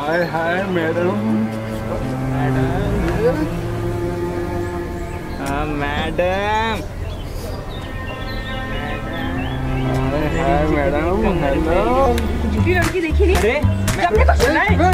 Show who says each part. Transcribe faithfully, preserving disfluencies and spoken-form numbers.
Speaker 1: हाय hi madam.
Speaker 2: हाँ madam.
Speaker 1: Hi hi madam. Hello.
Speaker 3: लड़की देखी नहीं?
Speaker 2: अरे
Speaker 3: जब भी कुछ नहीं